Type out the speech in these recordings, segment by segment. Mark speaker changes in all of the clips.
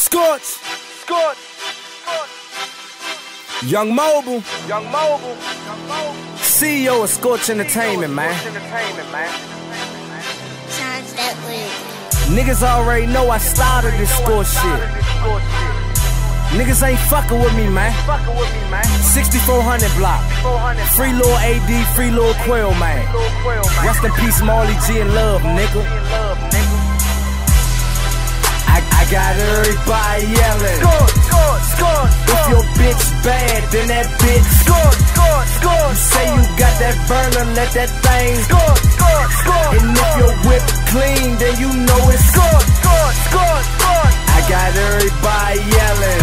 Speaker 1: Scorch.
Speaker 2: Scorch.
Speaker 1: Young Mobile.
Speaker 2: Young Mobile.
Speaker 1: CEO of Scorch Entertainment, man.
Speaker 3: Charge that wig.
Speaker 1: Niggas already know I started this Scorch shit. Niggas ain't fucking with me, man. 6400 block. Free Lil AD, free Lil Quail, man. Rest in peace, Marley G and Love, nigga. I got everybody yelling. If your bitch bad, then that bitch. You say you got that burner, let that thing. And if your whip clean, then you know it's. I got everybody yelling.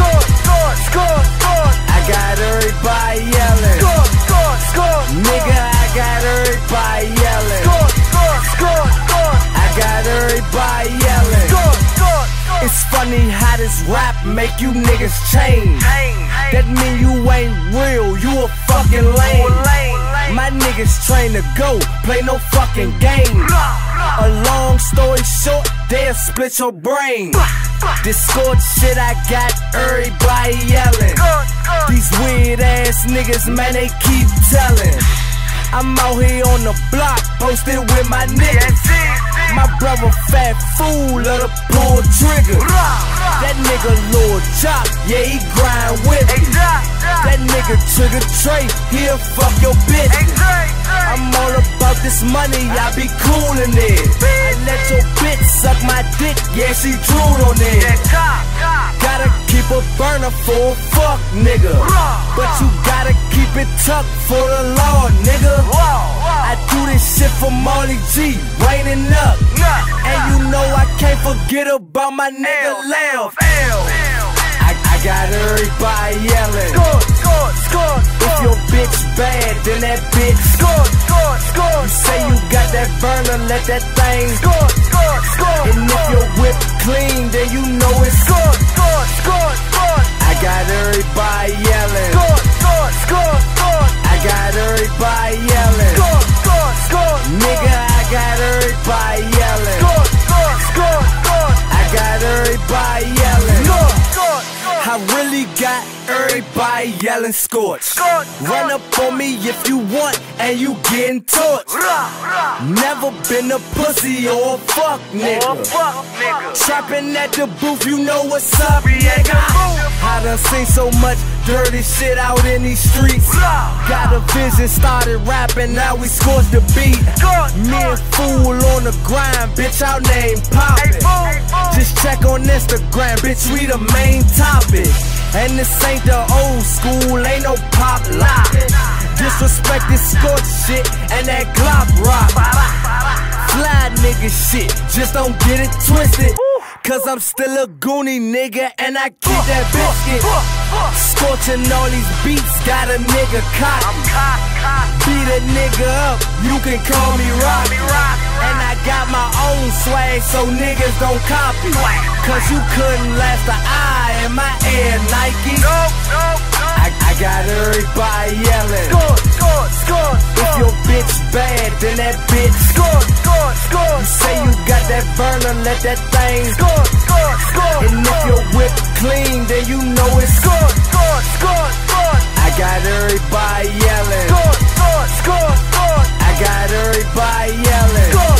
Speaker 1: I got everybody yelling. Nigga, I got everybody yelling. I got everybody yelling. It's funny how this rap make you niggas change. That mean you ain't real, you a fucking lame. My niggas train to go, play no fucking game. A long story short, they'll split your brain. This Scorch shit I got everybody yelling. These weird ass niggas, man, they keep telling. I'm out here on the block, posted with my niggas. My brother fat fool, let her pull trigger. That nigga Lord Chop, yeah, he grind with me. That nigga Trigger Trey, he'll fuck your bitch. I'm all about this money, I be cool in it. I let your bitch suck my dick, yeah, she drooled on it. Gotta keep a burner for a fuck nigga, but you gotta keep it tucked for the law, nigga. I do this shit for Marley G, raining up. And you know I can't forget about my nigga Love. I got everybody yelling. If your bitch bad, then that bitch. You say you got that burner, let that thing. And if your whip clean, then you know it's. I got everybody yelling. I got everybody yelling. Nigga, I got everybody yelling. I got everybody yelling. I really got everybody yelling Scorch. Run up on me if you want and you getting torched. Never been a pussy or a fuck nigga. Trapping at the booth, you know what's up, nigga. I done seen so much dirty shit out in these streets. Got a vision, started rapping, now we scorch the beat. Me and Fool on the grind, bitch, our name poppin'. Just check on Instagram, bitch, we the main topic. And this ain't the old school, ain't no pop lock. Disrespect this Scorch shit and that Glock rock. Fly nigga shit, just don't get it twisted. Cause I'm still a goonie nigga and I keep that biscuit. Scorching all these beats, got a nigga cocky. Beat a nigga up, you can call me Rock. And I got my own swag so niggas don't copy. Cause you couldn't last an eye in my Air Nike. I got everybody yelling. If your bitch bad, then that bitch. You say you got that burner, let that thing. And if your whip clean, then you know it's. I got everybody yelling. I got everybody yelling.